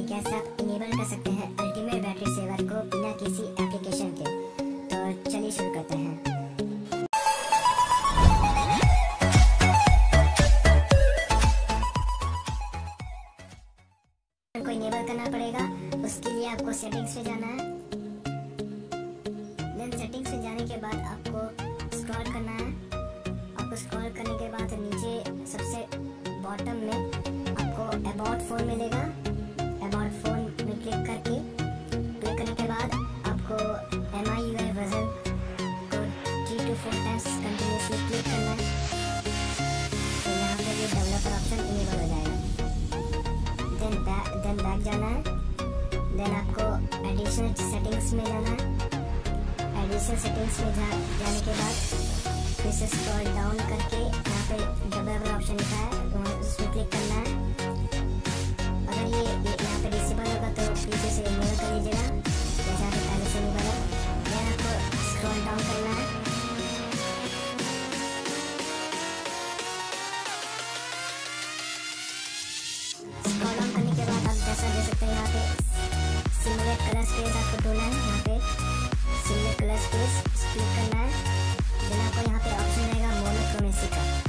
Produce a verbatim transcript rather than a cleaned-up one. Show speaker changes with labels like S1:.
S1: कि कैसे आप इनेबल कर सकते हैं अल्टीमेट बैटरी सेवर को बिना किसी एप्लीकेशन के। तो चलिए शुरू करते हैं। को इनेबल करना पड़ेगा, उसके लिए आपको सेटिंग्स में जाना है। देन सेटिंग्स में जाने के बाद आपको स्क्रॉल करना है। आपको स्क्रॉल करने के बाद नीचे सबसे बॉटम में आपको अबाउट फोन मिलेगा। अबाउट फोन में क्लिक करके क्लिक करने के बाद आपको M I U I version को three two four times continuously click करना है। तो यहाँ पे ये डेवलपर ऑप्शन इनेबल हो जाएगा। देन बैक देन बैक जाना है। देन आपको एडिशनल सेटिंग्स में जाना है। एडिशनल सेटिंग्स में जा, जाने के बाद फिर से स्क्रॉल डाउन करके यहाँ पे डेवलपर ऑप्शन लिखा है, तो उसमें क्लिक करना है। अगर ये, ये यहाँ पे डिसेबल होगा तो पीछे से इनेबल कर लीजिएगा, जैसा कि पहले से इनेबल है। देन आपको स्क्रॉल डाउन करना है। स्क्रॉल डाउन करने के बाद आप जैसा देख सकते हैं यहाँ पे सिमुलेट कलर स्पेस आपको ढूंढना है। यहाँ पे सिमुलेट कलर स्पेस क्लिक करना है। देन आपको यहाँ पे ऑप्शन रहेगा मोनोक्रोमेसी का।